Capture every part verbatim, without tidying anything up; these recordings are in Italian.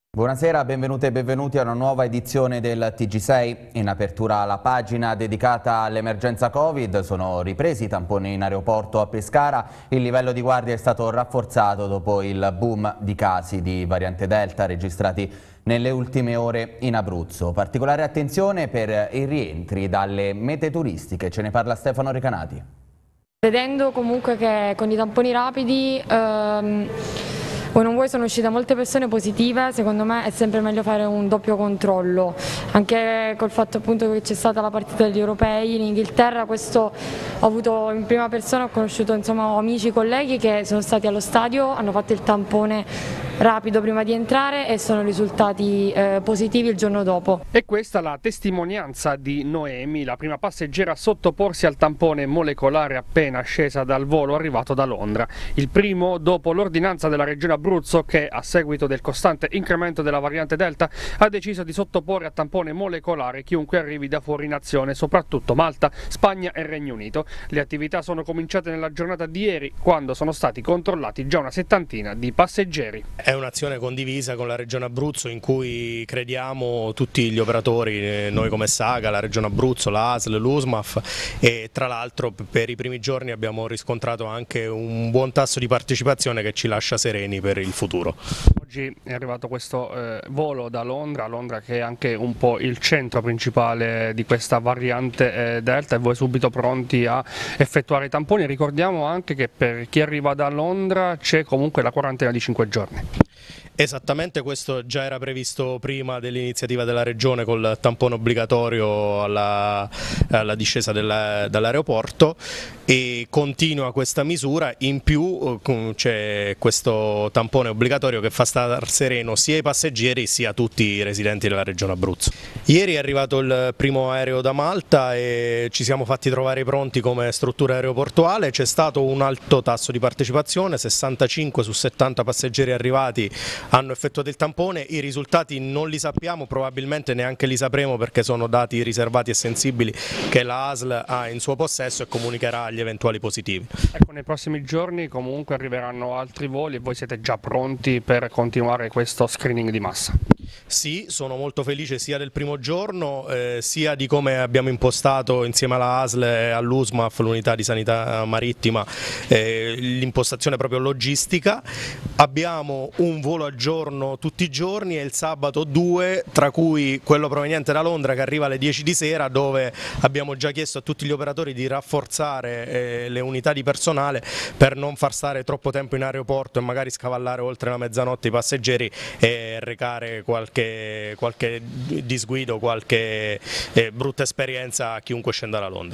Buonasera, benvenute e benvenuti a una nuova edizione del T G sei. In apertura alla pagina dedicata all'emergenza Covid sono ripresi i tamponi in aeroporto a Pescara. Il livello di guardia è stato rafforzato dopo il boom di casi di variante Delta registrati nelle ultime ore in Abruzzo. Particolare attenzione per i rientri dalle mete turistiche, ce ne parla Stefano Recanati. Vedendo comunque che con i tamponi rapidi ehm, o non vuoi sono uscite molte persone positive, secondo me è sempre meglio fare un doppio controllo, anche col fatto appunto che c'è stata la partita degli europei in Inghilterra. Questo ho avuto in prima persona, ho conosciuto insomma amici, colleghi che sono stati allo stadio, hanno fatto il tampone rapido prima di entrare e sono risultati eh, positivi il giorno dopo. E questa la testimonianza di Noemi, la prima passeggera a sottoporsi al tampone molecolare appena scesa dal volo arrivato da Londra. Il primo dopo l'ordinanza della regione Abruzzo che, a seguito del costante incremento della variante Delta, ha deciso di sottoporre a tampone molecolare chiunque arrivi da fuori nazione, soprattutto Malta, Spagna e Regno Unito. Le attività sono cominciate nella giornata di ieri, quando sono stati controllati già una settantina di passeggeri. È un'azione condivisa con la Regione Abruzzo in cui crediamo tutti gli operatori, noi come Saga, la Regione Abruzzo, la A S L, l'U S M A F, e tra l'altro per i primi giorni abbiamo riscontrato anche un buon tasso di partecipazione che ci lascia sereni per il futuro. Oggi è arrivato questo eh, volo da Londra, Londra che è anche un po' il centro principale di questa variante eh, Delta, e voi subito pronti a effettuare i tamponi. Ricordiamo anche che per chi arriva da Londra c'è comunque la quarantena di cinque giorni. Esattamente, questo già era previsto prima dell'iniziativa della Regione col tampone obbligatorio alla, alla discesa dall'aeroporto, e continua questa misura. In più c'è questo tampone obbligatorio che fa star sereno sia i passeggeri sia tutti i residenti della Regione Abruzzo. Ieri è arrivato il primo aereo da Malta e ci siamo fatti trovare pronti come struttura aeroportuale. C'è stato un alto tasso di partecipazione, sessantacinque su settanta passeggeri arrivati hanno effettuato il tampone. I risultati non li sappiamo, probabilmente neanche li sapremo perché sono dati riservati e sensibili che la A S L ha in suo possesso e comunicherà agli eventuali positivi. Ecco, nei prossimi giorni comunque arriveranno altri voli e voi siete già pronti per continuare questo screening di massa? Sì, sono molto felice sia del primo giorno eh, sia di come abbiamo impostato insieme alla A S L e all'U S M A F, l'unità di sanità marittima, eh, l'impostazione proprio logistica. Abbiamo un volo a giorno tutti i giorni e il sabato due, tra cui quello proveniente da Londra che arriva alle dieci di sera, dove abbiamo già chiesto a tutti gli operatori di rafforzare eh, le unità di personale per non far stare troppo tempo in aeroporto e magari scavallare oltre la mezzanotte i passeggeri e recare qualche, qualche disguido, qualche eh, brutta esperienza a chiunque scenda da Londra.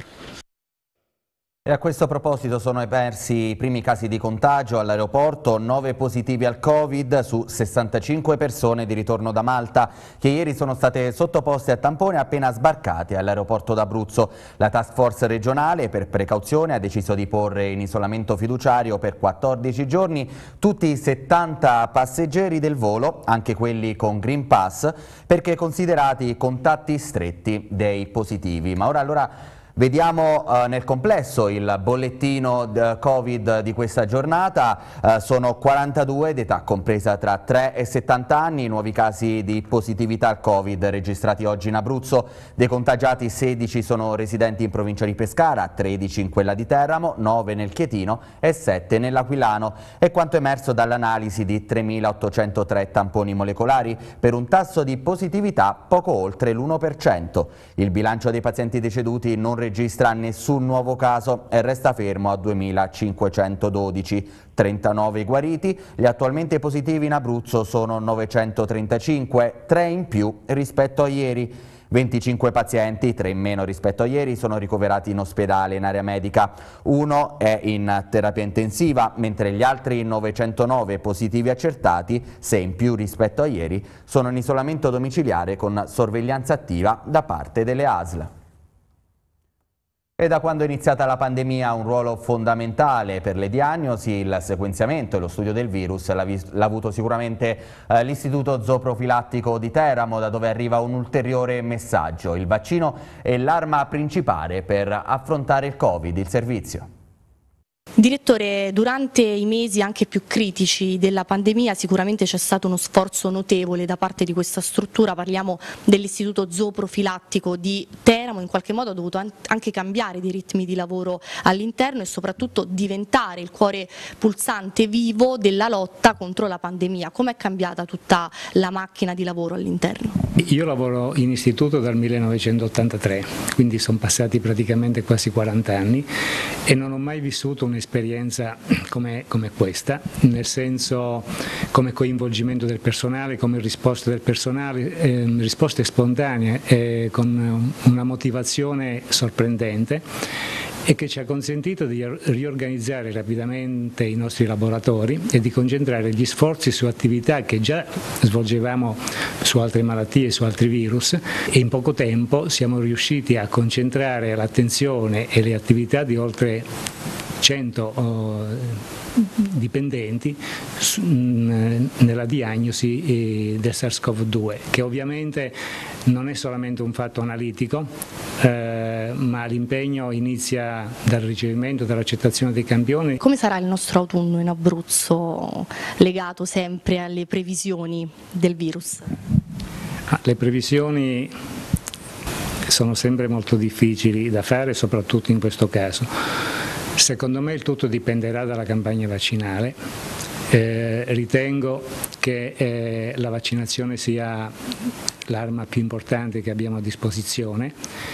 E a questo proposito sono emersi i primi casi di contagio all'aeroporto, nove positivi al Covid su sessantacinque persone di ritorno da Malta che ieri sono state sottoposte a tampone appena sbarcate all'aeroporto d'Abruzzo. La task force regionale per precauzione ha deciso di porre in isolamento fiduciario per quattordici giorni tutti i settanta passeggeri del volo, anche quelli con Green Pass, perché considerati contatti stretti dei positivi. Ma ora allora vediamo eh, nel complesso il bollettino Covid di questa giornata. Eh, sono quarantadue d'età compresa tra tre e settanta anni i nuovi casi di positività al Covid registrati oggi in Abruzzo. Dei contagiati sedici sono residenti in provincia di Pescara, tredici in quella di Teramo, nove nel Chietino e sette nell'Aquilano. È quanto emerso dall'analisi di tremilaottocentotre tamponi molecolari per un tasso di positività poco oltre l'uno per cento. Il bilancio dei pazienti deceduti non registra nessun nuovo caso e resta fermo a duemilacinquecentododici, trentanove guariti. Gli attualmente positivi in Abruzzo sono novecentotrentacinque, tre in più rispetto a ieri. venticinque pazienti, tre in meno rispetto a ieri, sono ricoverati in ospedale in area medica. Uno è in terapia intensiva, mentre gli altri novecentonove positivi accertati, sei in più rispetto a ieri, sono in isolamento domiciliare con sorveglianza attiva da parte delle A S L. E da quando è iniziata la pandemia un ruolo fondamentale per le diagnosi, il sequenziamento e lo studio del virus l'ha avuto sicuramente eh, l'Istituto Zooprofilattico di Teramo, da dove arriva un ulteriore messaggio. Il vaccino è l'arma principale per affrontare il Covid, il servizio. Direttore, durante i mesi anche più critici della pandemia sicuramente c'è stato uno sforzo notevole da parte di questa struttura, parliamo dell'istituto zooprofilattico di Teramo, in qualche modo ha dovuto anche cambiare dei ritmi di lavoro all'interno e soprattutto diventare il cuore pulsante vivo della lotta contro la pandemia. Com'è cambiata tutta la macchina di lavoro all'interno? Io lavoro in istituto dal millenovecentottantatré, quindi sono passati praticamente quasi quaranta anni e non ho mai vissuto un'esperienza esperienza come, come questa, nel senso come coinvolgimento del personale, come risposta del personale, eh, risposte spontanee eh, con una motivazione sorprendente e che ci ha consentito di riorganizzare rapidamente i nostri laboratori e di concentrare gli sforzi su attività che già svolgevamo su altre malattie, su altri virus, e in poco tempo siamo riusciti a concentrare l'attenzione e le attività di oltre cento dipendenti nella diagnosi del SARS-CoV due, che ovviamente non è solamente un fatto analitico, eh, ma l'impegno inizia dal ricevimento, dall'accettazione dei campioni. Come sarà il nostro autunno in Abruzzo, legato sempre alle previsioni del virus? Ah, le previsioni sono sempre molto difficili da fare, soprattutto in questo caso. Secondo me il tutto dipenderà dalla campagna vaccinale. Eh, ritengo che eh, la vaccinazione sia l'arma più importante che abbiamo a disposizione,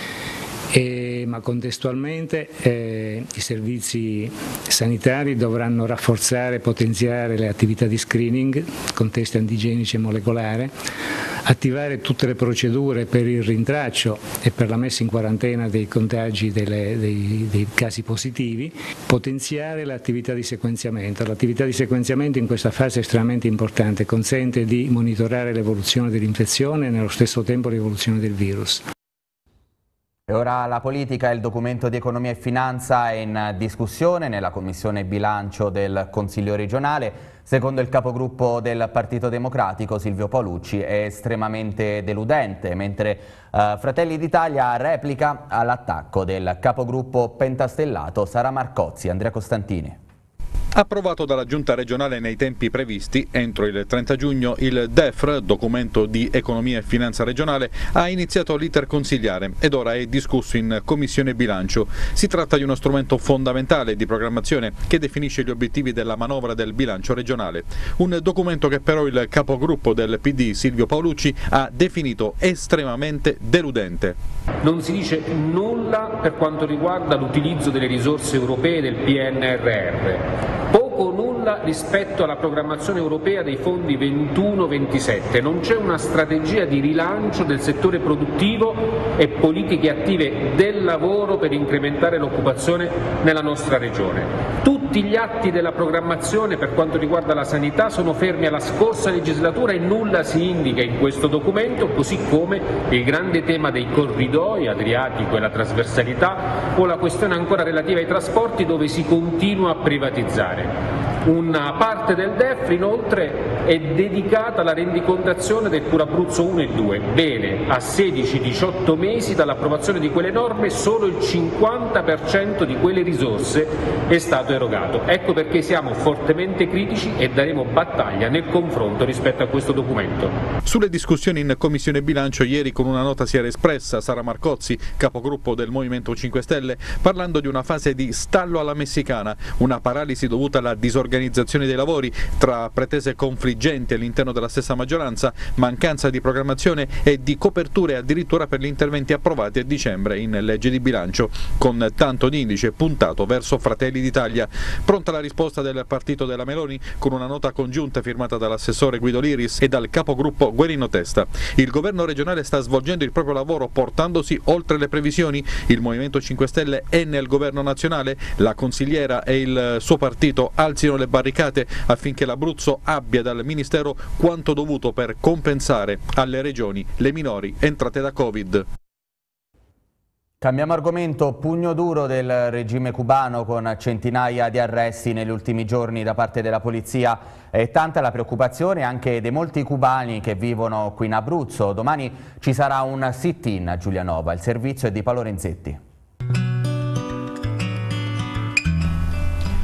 eh, ma contestualmente eh, i servizi sanitari dovranno rafforzare e potenziare le attività di screening con test antigenici e molecolare, attivare tutte le procedure per il rintraccio e per la messa in quarantena dei contagi delle, dei, dei casi positivi, potenziare l'attività di sequenziamento. L'attività di sequenziamento in questa fase è estremamente importante, consente di monitorare l'evoluzione dell'infezione e nello stesso tempo l'evoluzione del virus. E ora la politica. Il documento di economia e finanza è in discussione nella Commissione Bilancio del Consiglio regionale. Secondo il capogruppo del Partito Democratico, Silvio Paolucci, è estremamente deludente, mentre uh, Fratelli d'Italia replica all'attacco del capogruppo pentastellato Sara Marcozzi. Andrea Costantini. Approvato dalla Giunta regionale nei tempi previsti, entro il trenta giugno il D E F R, documento di economia e finanza regionale, ha iniziato l'iter consiliare ed ora è discusso in Commissione Bilancio. Si tratta di uno strumento fondamentale di programmazione che definisce gli obiettivi della manovra del bilancio regionale. Un documento che però il capogruppo del P D, Silvio Paolucci, ha definito estremamente deludente. Non si dice nulla per quanto riguarda l'utilizzo delle risorse europee del P N R R. Poco o nulla rispetto alla programmazione europea dei fondi ventuno ventisette, non c'è una strategia di rilancio del settore produttivo e politiche attive del lavoro per incrementare l'occupazione nella nostra regione. Tutti gli atti della programmazione per quanto riguarda la sanità sono fermi alla scorsa legislatura e nulla si indica in questo documento, così come il grande tema dei corridoi adriatico e la trasversalità o la questione ancora relativa ai trasporti, dove si continua a privatizzare. Una parte del D E F R inoltre è dedicata alla rendicontazione del Cura Abruzzo uno e due. Bene, a sedici diciotto mesi dall'approvazione di quelle norme solo il cinquanta per cento di quelle risorse è stato erogato. Ecco perché siamo fortemente critici e daremo battaglia nel confronto rispetto a questo documento. Sulle discussioni in Commissione Bilancio ieri con una nota si era espressa Sara Marcozzi, capogruppo del Movimento cinque Stelle, parlando di una fase di stallo alla messicana, una paralisi dovuta alla disorganizzazione dei lavori tra pretese confliggenti all'interno della stessa maggioranza, mancanza di programmazione e di coperture addirittura per gli interventi approvati a dicembre in legge di bilancio, con tanto di indice puntato verso Fratelli d'Italia. Pronta la risposta del partito della Meloni con una nota congiunta firmata dall'assessore Guido Liris e dal capogruppo Guerino Testa. Il governo regionale sta svolgendo il proprio lavoro portandosi oltre le previsioni. Il Movimento cinque Stelle è nel governo nazionale, la consigliera e il suo partito alzino le barricate affinché l'Abruzzo abbia dal Ministero quanto dovuto per compensare alle regioni le minori entrate da Covid. Cambiamo argomento. Pugno duro del regime cubano con centinaia di arresti negli ultimi giorni da parte della polizia. È tanta la preoccupazione anche dei molti cubani che vivono qui in Abruzzo. Domani ci sarà un sit-in a Giulianova. Il servizio è di Paolo Renzetti.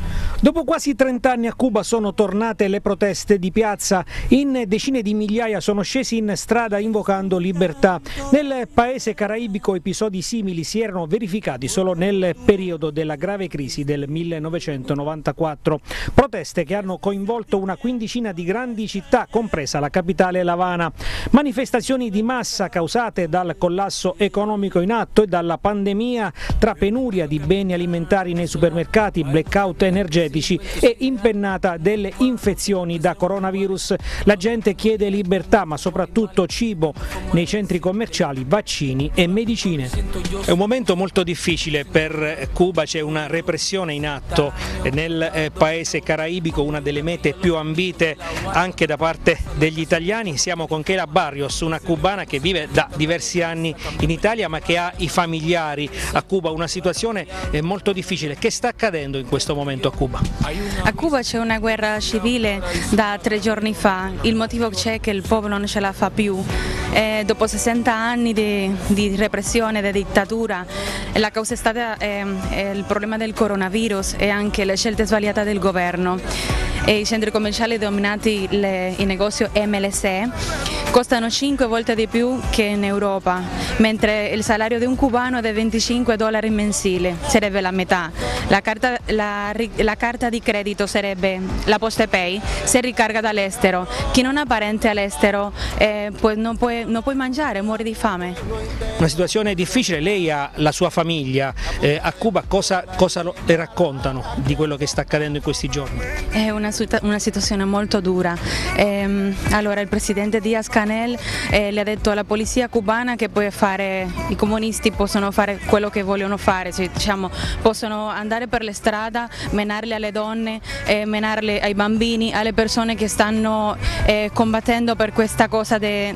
Dopo quasi trent'anni a Cuba sono tornate le proteste di piazza. In decine di migliaia sono scesi in strada invocando libertà. Nel paese caraibico episodi simili si erano verificati solo nel periodo della grave crisi del millenovecentonovantaquattro. Proteste che hanno coinvolto una quindicina di grandi città, compresa la capitale L'Avana. Manifestazioni di massa causate dal collasso economico in atto e dalla pandemia, tra penuria di beni alimentari nei supermercati, blackout energetici e impennata delle infezioni da coronavirus. La gente chiede libertà, ma soprattutto cibo, nei centri commerciali, vaccini e medicine. È un momento molto difficile per Cuba, c'è una repressione in atto nel paese caraibico, una delle mete più ambite anche da parte degli italiani. Siamo con Keila Barrios, una cubana che vive da diversi anni in Italia ma che ha i familiari a Cuba, una situazione molto difficile. Che sta accadendo in questo momento a Cuba? A Cuba c'è una guerra civile da tre giorni fa, il motivo c'è che il popolo non ce la fa più. Eh, dopo sessanta anni di, di repressione, di dittatura, la causa è stata eh, il problema del coronavirus e anche le scelte sbagliate del governo. E i centri commerciali dominati, le, i negozi M L S, costano cinque volte di più che in Europa, mentre il salario di un cubano è di venticinque dollari mensili, sarebbe la metà. La carta, la, la carta di credito sarebbe la Postepay, se ricarga dall'estero. Chi non ha parenti all'estero eh, non, può, non può mangiare, muore di fame. Una situazione difficile, lei ha la sua famiglia, eh, a Cuba cosa, cosa le raccontano di quello che sta accadendo in questi giorni? È una, una situazione molto dura. Eh, allora il presidente Díaz-Canel eh, le ha detto alla polizia cubana che può fare, i comunisti possono fare quello che vogliono fare, cioè, diciamo, possono andare per le strade, menarle alle donne, eh, menarle ai bambini, alle persone che stanno eh, combattendo per questa cosa di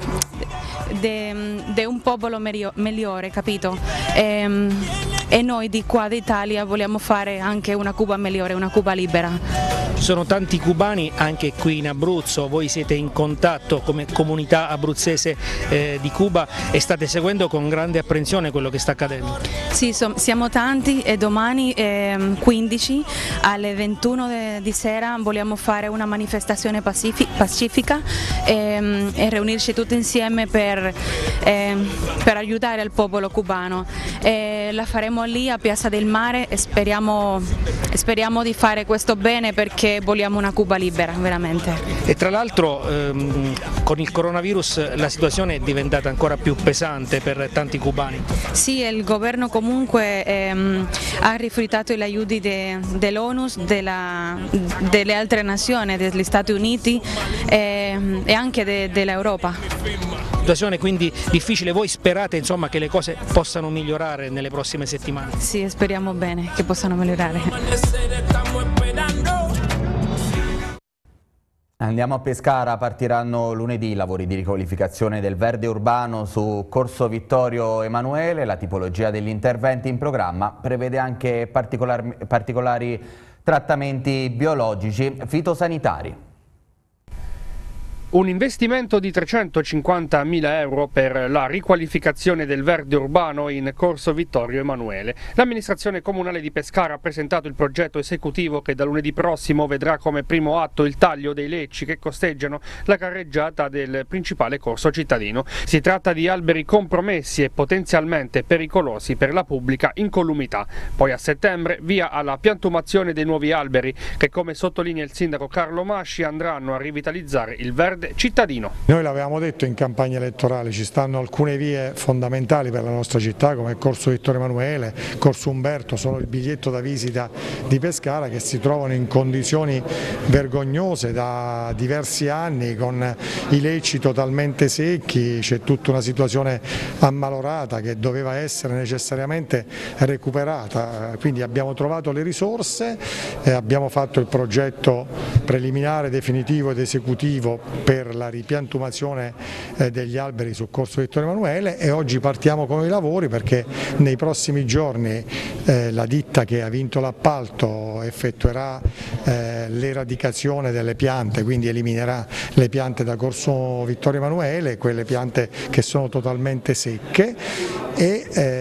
un popolo migliore, capito? E, e noi di qua d'Italia vogliamo fare anche una Cuba migliore, una Cuba libera. Ci sono tanti cubani anche qui in Abruzzo, voi siete in contatto come comunità abruzzese eh, di Cuba e state seguendo con grande apprensione quello che sta accadendo. Sì, so, siamo tanti e domani eh, quindici alle ventuno di sera vogliamo fare una manifestazione pacifica e, e riunirci tutti insieme per, eh, per aiutare il popolo cubano. E la faremo lì a Piazza del Mare e speriamo, speriamo di fare questo bene perché vogliamo una Cuba libera, veramente. E tra l'altro ehm, con il coronavirus la situazione è diventata ancora più pesante per tanti cubani. Sì, il governo comunque ehm, ha rifiutato gli aiuti de, dell'ONU, delle altre nazioni, degli Stati Uniti ehm, e anche de, dell'Europa. Situazione quindi difficile, voi sperate insomma che le cose possano migliorare nelle prossime settimane? Sì, speriamo bene che possano migliorare. Andiamo a Pescara, partiranno lunedì i lavori di riqualificazione del verde urbano su Corso Vittorio Emanuele. La tipologia degli interventi in programma prevede anche particolari, particolari trattamenti biologici fitosanitari. Un investimento di trecentocinquantamila euro per la riqualificazione del verde urbano in Corso Vittorio Emanuele. L'amministrazione comunale di Pescara ha presentato il progetto esecutivo che da lunedì prossimo vedrà come primo atto il taglio dei lecci che costeggiano la carreggiata del principale corso cittadino. Si tratta di alberi compromessi e potenzialmente pericolosi per la pubblica incolumità. Poi a settembre via alla piantumazione dei nuovi alberi che, come sottolinea il sindaco Carlo Masci, andranno a rivitalizzare il verde cittadino. Noi l'avevamo detto in campagna elettorale, ci stanno alcune vie fondamentali per la nostra città come Corso Vittorio Emanuele, Corso Umberto, sono il biglietto da visita di Pescara, che si trovano in condizioni vergognose da diversi anni con i lecci totalmente secchi, c'è tutta una situazione ammalorata che doveva essere necessariamente recuperata, quindi abbiamo trovato le risorse, eh, abbiamo fatto il progetto preliminare, definitivo ed esecutivo per la ripiantumazione degli alberi sul Corso Vittorio Emanuele e oggi partiamo con i lavori perché nei prossimi giorni eh, la ditta che ha vinto l'appalto effettuerà eh, l'eradicazione delle piante, quindi eliminerà le piante da Corso Vittorio Emanuele, quelle piante che sono totalmente secche e eh,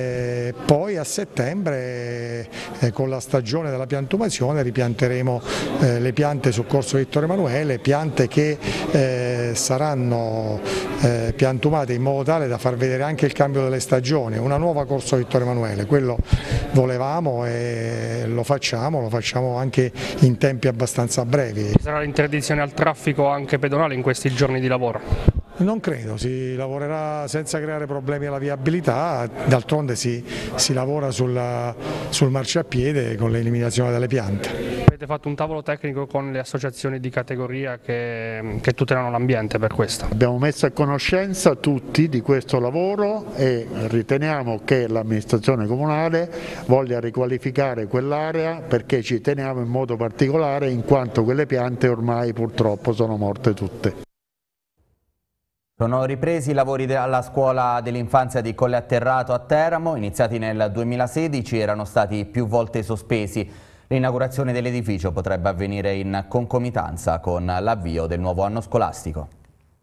e poi a settembre eh, con la stagione della piantumazione ripianteremo eh, le piante su Corso Vittorio Emanuele, piante che eh, saranno eh, piantumate in modo tale da far vedere anche il cambio delle stagioni, una nuova Corso Vittorio Emanuele, quello volevamo e lo facciamo, lo facciamo anche in tempi abbastanza brevi. Ci sarà l'interdizione al traffico anche pedonale in questi giorni di lavoro? Non credo, si lavorerà senza creare problemi alla viabilità, d'altronde si, si lavora sulla, sul marciapiede con l'eliminazione delle piante. Avete fatto un tavolo tecnico con le associazioni di categoria che, che tutelano l'ambiente per questo? Abbiamo messo a conoscenza tutti di questo lavoro e riteniamo che l'amministrazione comunale voglia riqualificare quell'area perché ci teniamo in modo particolare in quanto quelle piante ormai purtroppo sono morte tutte. Sono ripresi i lavori alla scuola dell'infanzia di Colle Atterrato a Teramo, iniziati nel duemilasedici, erano stati più volte sospesi. L'inaugurazione dell'edificio potrebbe avvenire in concomitanza con l'avvio del nuovo anno scolastico.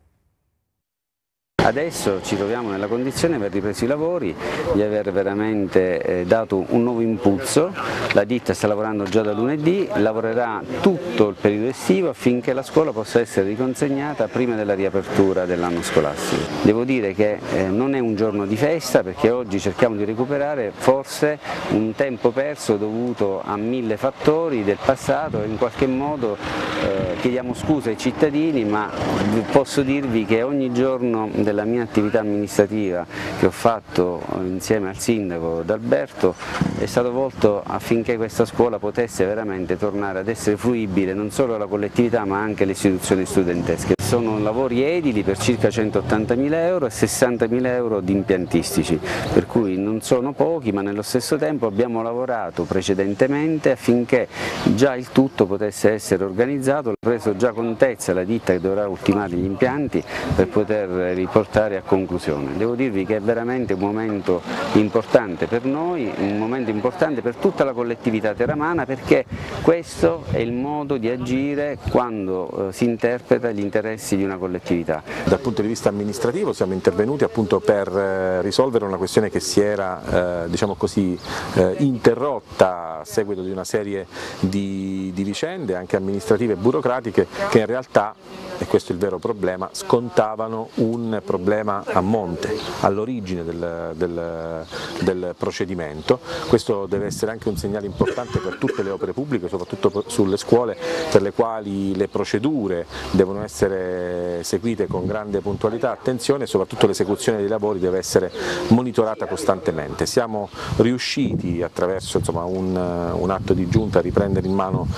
Adesso ci troviamo nella condizione, per ripresi i lavori, di aver veramente eh, dato un nuovo impulso. La ditta sta lavorando già da lunedì, lavorerà tutto il periodo estivo affinché la scuola possa essere riconsegnata prima della riapertura dell'anno scolastico. Devo dire che eh, non è un giorno di festa perché oggi cerchiamo di recuperare forse un tempo perso dovuto a mille fattori del passato e in qualche modo eh, chiediamo scusa ai cittadini, ma posso dirvi che ogni giorno della la mia attività amministrativa che ho fatto insieme al sindaco D'Alberto è stato volto affinché questa scuola potesse veramente tornare ad essere fruibile non solo alla collettività ma anche alle istituzioni studentesche. Sono lavori edili per circa centottantamila euro e sessantamila euro di impiantistici, per cui non sono pochi, ma nello stesso tempo abbiamo lavorato precedentemente affinché già il tutto potesse essere organizzato, ho preso già contezza la ditta che dovrà ultimare gli impianti per poter riportare a conclusione. Devo dirvi che è veramente un momento importante per noi, un momento importante per tutta la collettività teramana, perché questo è il modo di agire quando eh, si interpreta gli interessi di una collettività. Dal punto di vista amministrativo siamo intervenuti appunto per eh, risolvere una questione che si era eh, diciamo così, eh, interrotta a seguito di una serie di, di vicende anche amministrative e burocratiche che in realtà, e questo è il vero problema, scontavano un problema a monte, all'origine del, del, del procedimento. Questo deve essere anche un segnale importante per tutte le opere pubbliche, soprattutto sulle scuole per le quali le procedure devono essere seguite con grande puntualità, attenzione, e soprattutto l'esecuzione dei lavori deve essere monitorata costantemente. Siamo riusciti attraverso insomma, un, un atto di giunta a riprendere in mano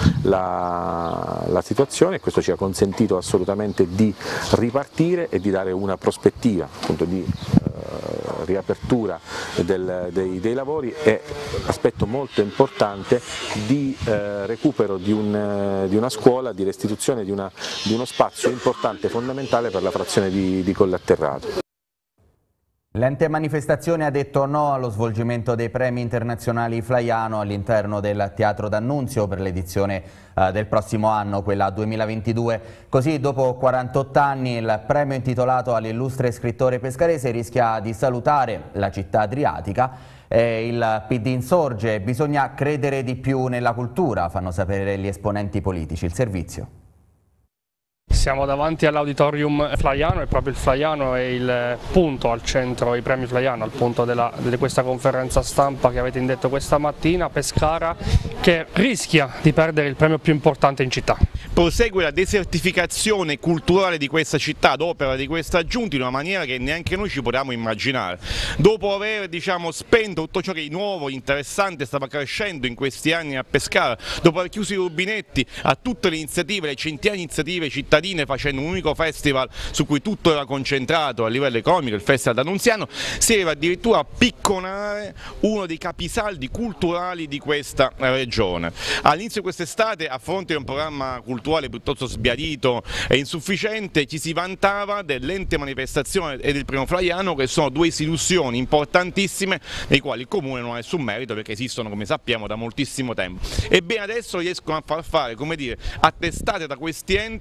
la, la situazione e questo ci ha consentito assolutamente di ripartire e di dare una prospettiva appunto di eh, riapertura del, dei, dei lavori e, aspetto molto importante, di eh, recupero di, un, di una scuola, di restituzione di, una, di uno spazio importante, fondamentale per la frazione di, di Colle Atterrato. L'ente manifestazione ha detto no allo svolgimento dei premi internazionali Flaiano all'interno del Teatro d'Annunzio per l'edizione eh, del prossimo anno, quella duemilaventidue. Così, dopo quarantotto anni, il premio intitolato all'illustre scrittore pescarese rischia di salutare la città adriatica. Eh, il P D insorge, bisogna credere di più nella cultura, fanno sapere gli esponenti politici. Il servizio. Siamo davanti all'auditorium Flaiano e proprio il Flaiano è il punto al centro, i premi Flaiano, al punto della, di questa conferenza stampa che avete indetto questa mattina. Pescara che rischia di perdere il premio più importante in città. Prosegue la desertificazione culturale di questa città ad opera di questa giunta in una maniera che neanche noi ci potevamo immaginare. Dopo aver diciamo, spento tutto ciò che di nuovo, interessante stava crescendo in questi anni a Pescara, dopo aver chiuso i rubinetti a tutte le iniziative, le centinaia di iniziative cittadine, facendo un unico festival su cui tutto era concentrato a livello economico, il Festival d'Annunziano, si arriva addirittura a picconare uno dei capisaldi culturali di questa regione. All'inizio di quest'estate, a fronte di un programma culturale piuttosto sbiadito e insufficiente, ci si vantava dell'ente manifestazione e del primo Flaiano, che sono due istituzioni importantissime nei quali il comune non ha nessun merito perché esistono, come sappiamo, da moltissimo tempo. Ebbene, adesso riescono a far fare, come dire, attestate da questi enti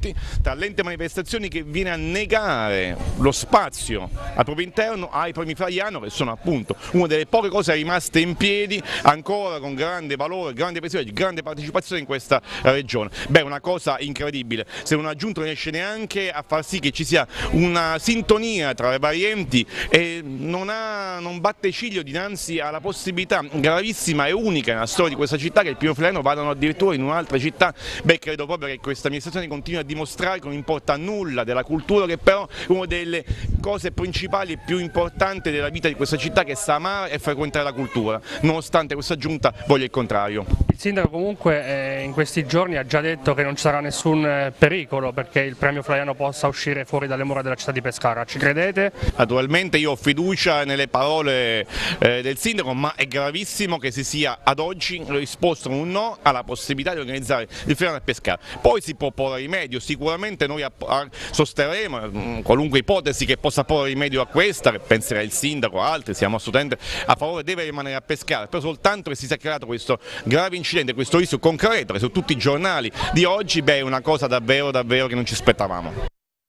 tra l'ente manifestazioni che viene a negare lo spazio al proprio interno ai premi Flaiano, che sono appunto una delle poche cose rimaste in piedi ancora con grande valore, grande prestigio, grande partecipazione in questa regione. Beh, una cosa incredibile, se una giunta non riesce neanche a far sì che ci sia una sintonia tra le varie enti e non, ha, non batte ciglio dinanzi alla possibilità gravissima e unica nella storia di questa città che il primo Flaiano vadano addirittura in un'altra città, beh, credo proprio che questa amministrazione continui a dimostrare che non importa nulla della cultura, che però è una delle cose principali e più importanti della vita di questa città, che sa amare e frequentare la cultura, nonostante questa giunta voglia il contrario. Il sindaco comunque eh, in questi giorni ha già detto che non ci sarà nessun eh, pericolo perché il premio Flaiano possa uscire fuori dalle mura della città di Pescara, ci credete? Naturalmente io ho fiducia nelle parole eh, del sindaco, ma è gravissimo che si sia ad oggi risposto un no alla possibilità di organizzare il Flaiano a Pescara. Poi si può porre rimedio, sicuramente noi sosterremo mh, qualunque ipotesi che possa porre rimedio a questa, che penserà il sindaco, altri, siamo assolutamente a favore, deve rimanere a Pescara, però soltanto che si sia creato questo grave incidente, questo rischio concreto che su tutti i giornali di oggi, beh, è una cosa davvero davvero che non ci aspettavamo.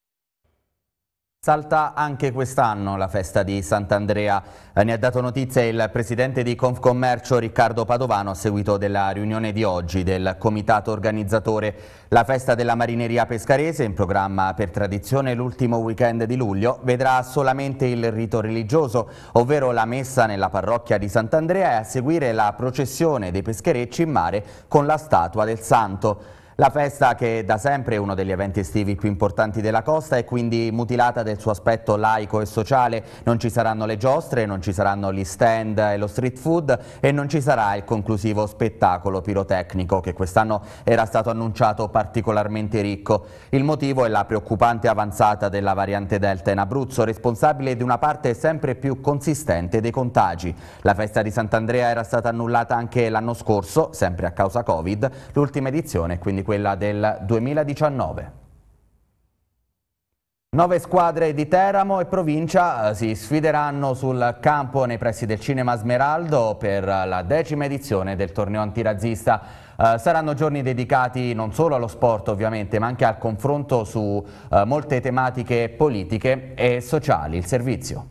Salta anche quest'anno la festa di Sant'Andrea, eh, ne ha dato notizia il presidente di Confcommercio Riccardo Padovano a seguito della riunione di oggi del comitato organizzatore. La festa della marineria pescarese, in programma per tradizione l'ultimo weekend di luglio, vedrà solamente il rito religioso, ovvero la messa nella parrocchia di Sant'Andrea e a seguire la processione dei pescherecci in mare con la statua del santo. La festa, che da sempre è uno degli eventi estivi più importanti della costa, è quindi mutilata del suo aspetto laico e sociale. Non ci saranno le giostre, non ci saranno gli stand e lo street food e non ci sarà il conclusivo spettacolo pirotecnico che quest'anno era stato annunciato particolarmente ricco. Il motivo è la preoccupante avanzata della variante Delta in Abruzzo, responsabile di una parte sempre più consistente dei contagi. La festa di Sant'Andrea era stata annullata anche l'anno scorso, sempre a causa Covid, l'ultima edizione, quindi quella del duemiladiciannove. Nove squadre di Teramo e provincia si sfideranno sul campo nei pressi del Cinema Smeraldo per la decima edizione del torneo antirazzista. Uh, saranno giorni dedicati non solo allo sport ovviamente, ma anche al confronto su uh, molte tematiche politiche e sociali. Il servizio.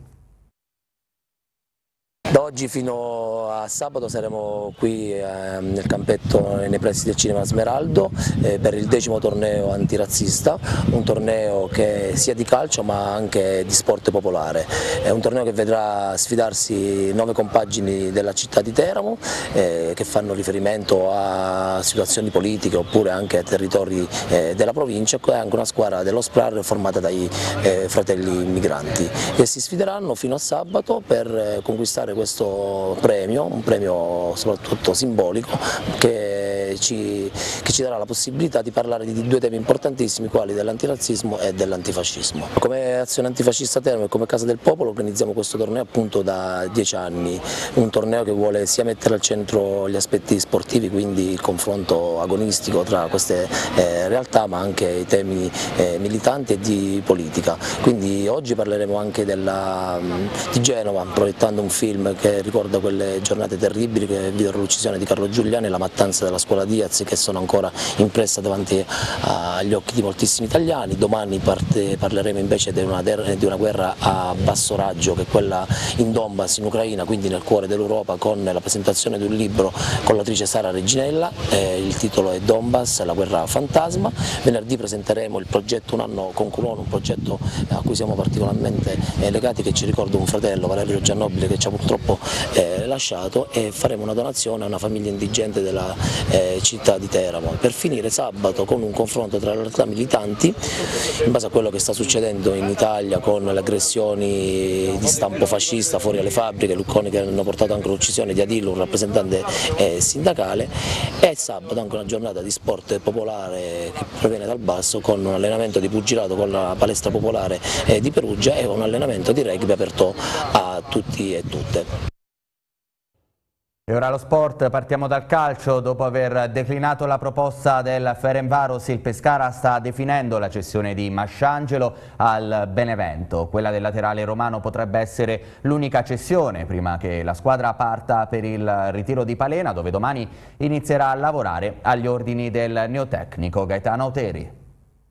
Da oggi fino a sabato saremo qui eh, nel campetto nei pressi del Cinema Smeraldo eh, per il decimo torneo antirazzista, un torneo che sia di calcio ma anche di sport popolare. È un torneo che vedrà sfidarsi nove compagini della città di Teramo eh, che fanno riferimento a situazioni politiche oppure anche a territori eh, della provincia, e anche una squadra dello SPRAR formata dai eh, fratelli migranti, che si sfideranno fino a sabato per eh, conquistare questo premio, un premio soprattutto simbolico che ci, che ci darà la possibilità di parlare di due temi importantissimi quali dell'antirazzismo e dell'antifascismo. Come Azione Antifascista Teramo e come Casa del Popolo organizziamo questo torneo appunto da dieci anni, un torneo che vuole sia mettere al centro gli aspetti sportivi, quindi il confronto agonistico tra queste eh, realtà, ma anche i temi eh, militanti e di politica. Quindi oggi parleremo anche della, di Genova, proiettando un film che ricorda quelle giornate terribili che videro l'uccisione di Carlo Giuliani e la mattanza della scuola Diaz, che sono ancora impresse davanti agli occhi di moltissimi italiani. Domani parte, parleremo invece di una, di una guerra a basso raggio, che è quella in Donbass, in Ucraina, quindi nel cuore dell'Europa, con la presentazione di un libro con l'autrice Sara Reginella, eh, il titolo è Donbass, la guerra fantasma. Venerdì presenteremo il progetto Un anno con Culono, un progetto a cui siamo particolarmente eh, legati, che ci ricorda un fratello, Valerio Giannobile, che ci ha purtroppo eh, lasciato, e faremo una donazione a una famiglia indigente della eh, città di Teramo, per finire sabato con un confronto tra le realtà militanti in base a quello che sta succedendo in Italia con le aggressioni di stampo fascista fuori alle fabbriche, Lucconi che hanno portato anche l'uccisione di Adillo, un rappresentante eh, sindacale, e sabato anche una giornata di sport popolare che proviene dal basso, con un allenamento di pugilato con la palestra popolare eh, di Perugia e un allenamento di rugby aperto a tutti e tutte. E ora lo sport, partiamo dal calcio. Dopo aver declinato la proposta del Ferencváros, il Pescara sta definendo la cessione di Masciangelo al Benevento. Quella del laterale romano potrebbe essere l'unica cessione prima che la squadra parta per il ritiro di Palena, dove domani inizierà a lavorare agli ordini del neotecnico Gaetano Auteri.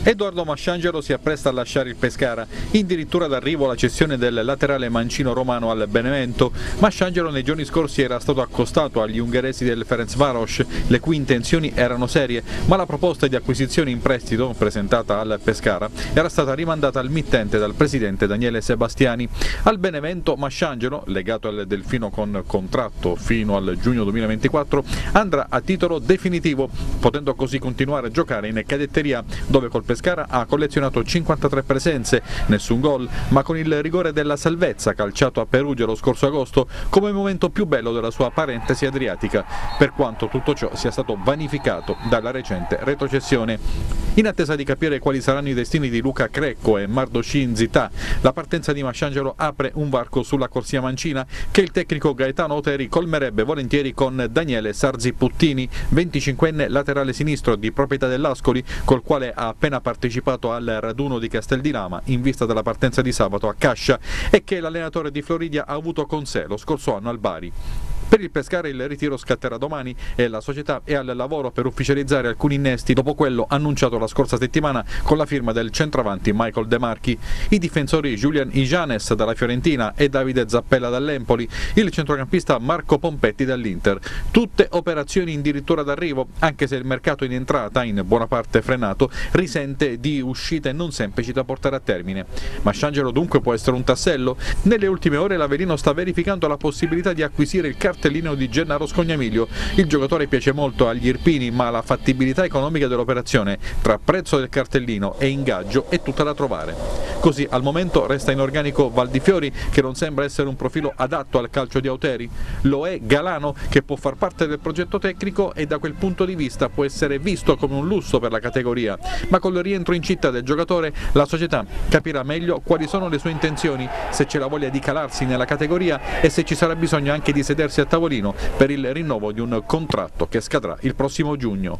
Edoardo Masciangelo si appresta a lasciare il Pescara, addirittura d'arrivo la cessione del laterale mancino romano al Benevento. Masciangelo nei giorni scorsi era stato accostato agli ungheresi del Ferencváros, le cui intenzioni erano serie, ma la proposta di acquisizione in prestito presentata al Pescara era stata rimandata al mittente dal presidente Daniele Sebastiani. Al Benevento Masciangelo, legato al Delfino con contratto fino al giugno duemilaventiquattro, andrà a titolo definitivo, potendo così continuare a giocare in cadetteria, dove col Pescara ha collezionato cinquantatré presenze, nessun gol, ma con il rigore della salvezza calciato a Perugia lo scorso agosto come momento più bello della sua parentesi adriatica, per quanto tutto ciò sia stato vanificato dalla recente retrocessione. In attesa di capire quali saranno i destini di Luca Crecco e Mardoshin Zità, la partenza di Masciangelo apre un varco sulla corsia mancina che il tecnico Gaetano Oteri colmerebbe volentieri con Daniele Sarzi Puttini, venticinquenne laterale sinistro di proprietà dell'Ascoli, col quale ha appena partecipato al raduno di Casteldinama in vista della partenza di sabato a Cascia e che l'allenatore di Floridia ha avuto con sé lo scorso anno al Bari. Per il Pescara il ritiro scatterà domani e la società è al lavoro per ufficializzare alcuni innesti dopo quello annunciato la scorsa settimana con la firma del centravanti Michael De Marchi. I difensori Julian Ijanes dalla Fiorentina e Davide Zappella dall'Empoli, il centrocampista Marco Pompetti dall'Inter. Tutte operazioni addirittura d'arrivo, anche se il mercato in entrata, in buona parte frenato, risente di uscite non semplici da portare a termine. Masciangelo dunque può essere un tassello. Nelle ultime ore l'Avellino sta verificando la possibilità di acquisire il cartellino di Gennaro Scognamiglio. Il giocatore piace molto agli irpini, ma la fattibilità economica dell'operazione tra prezzo del cartellino e ingaggio è tutta da trovare. Così al momento resta in organico Valdifiori, che non sembra essere un profilo adatto al calcio di Auteri. Lo è Galano, che può far parte del progetto tecnico e da quel punto di vista può essere visto come un lusso per la categoria, ma con il rientro in città del giocatore la società capirà meglio quali sono le sue intenzioni, se c'è la voglia di calarsi nella categoria e se ci sarà bisogno anche di sedersi a tavolino per il rinnovo di un contratto che scadrà il prossimo giugno.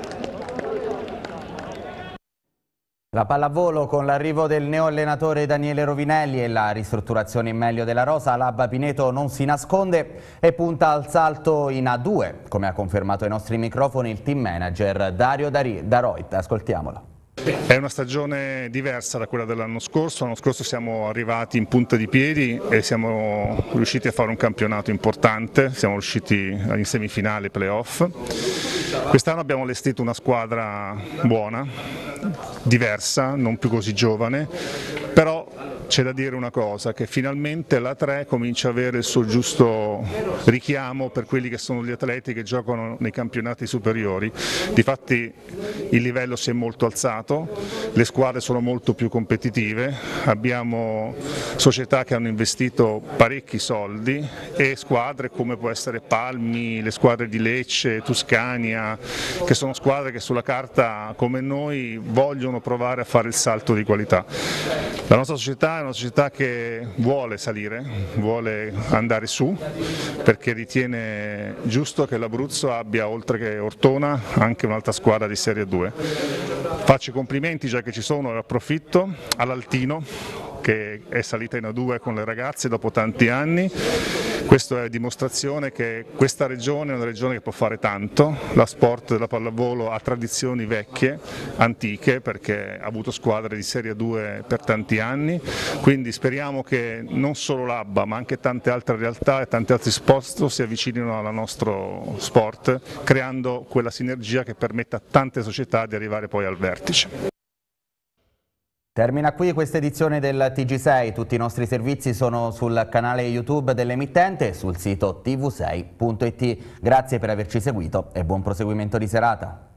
La pallavolo con l'arrivo del neoallenatore Daniele Rovinelli e la ristrutturazione in meglio della rosa, l'Abba Pineto non si nasconde e punta al salto in A due, come ha confermato ai nostri microfoni il team manager Dario Daroit. Ascoltiamolo. È una stagione diversa da quella dell'anno scorso. L'anno scorso siamo arrivati in punta di piedi e siamo riusciti a fare un campionato importante, siamo riusciti in semifinale playoff. Quest'anno abbiamo allestito una squadra buona, diversa, non più così giovane, però c'è da dire una cosa, che finalmente la tre comincia a avere il suo giusto richiamo per quelli che sono gli atleti che giocano nei campionati superiori. Difatti il livello si è molto alzato, le squadre sono molto più competitive, abbiamo società che hanno investito parecchi soldi e squadre come può essere Palmi, le squadre di Lecce, Tuscania, che sono squadre che sulla carta come noi vogliono provare a fare il salto di qualità. La nostra società è una società che vuole salire, vuole andare su, perché ritiene giusto che l'Abruzzo abbia, oltre che Ortona, anche un'altra squadra di Serie due. Faccio i complimenti, già che ci sono, e approfitto, all'Altino, che è salita in A due con le ragazze dopo tanti anni. Questo è dimostrazione che questa regione è una regione che può fare tanto. La sport della pallavolo ha tradizioni vecchie, antiche, perché ha avuto squadre di Serie due per tanti anni, quindi speriamo che non solo l'Abba ma anche tante altre realtà e tanti altri sport si avvicinino al nostro sport, creando quella sinergia che permetta a tante società di arrivare poi al vertice. Termina qui questa edizione del T G sei, tutti i nostri servizi sono sul canale YouTube dell'emittente e sul sito T V sei punto it. Grazie per averci seguito e buon proseguimento di serata.